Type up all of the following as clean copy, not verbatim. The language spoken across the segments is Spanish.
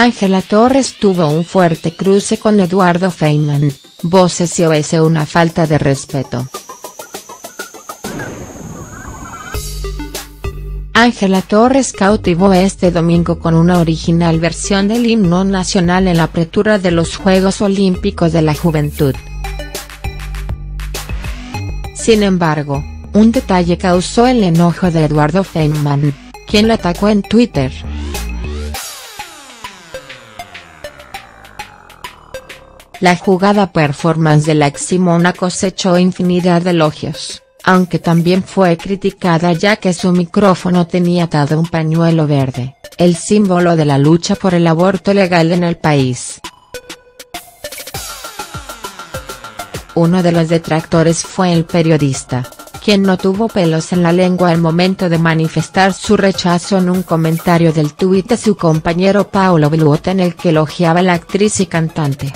Ángela Torres tuvo un fuerte cruce con Eduardo Feynman, voces y OS una falta de respeto. Ángela Torres cautivó este domingo con una original versión del himno nacional en la apertura de los Juegos Olímpicos de la Juventud. Sin embargo, un detalle causó el enojo de Eduardo Feynman, quien la atacó en Twitter. La jugada performance de la ex Simona cosechó infinidad de elogios, aunque también fue criticada ya que su micrófono tenía atado un pañuelo verde, el símbolo de la lucha por el aborto legal en el país. Uno de los detractores fue el periodista, quien no tuvo pelos en la lengua al momento de manifestar su rechazo en un comentario del tuit de su compañero Paulo Bluota en el que elogiaba a la actriz y cantante.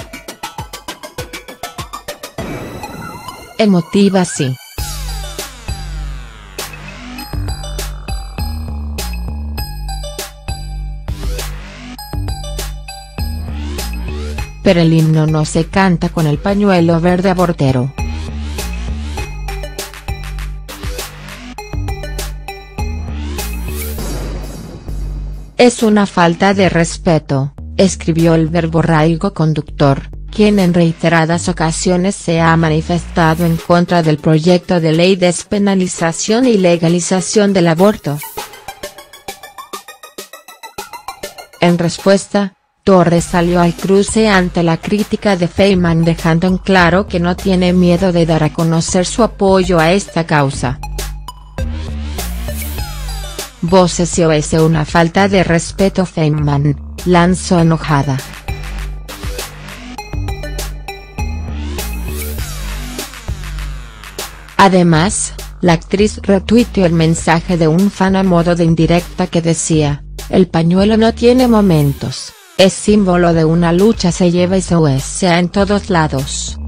Emotiva sí. Pero el himno no se canta con el pañuelo verde abortero. Es una falta de respeto, escribió el verborrágico conductor, quien en reiteradas ocasiones se ha manifestado en contra del proyecto de ley de despenalización y legalización del aborto. En respuesta, Torres salió al cruce ante la crítica de Feynman dejando en claro que no tiene miedo de dar a conocer su apoyo a esta causa. Voces y OS una falta de respeto. Feynman lanzó enojada. Además, la actriz retuiteó el mensaje de un fan a modo de indirecta que decía: "El pañuelo no tiene momentos, es símbolo de una lucha, se lleva y se usa en todos lados".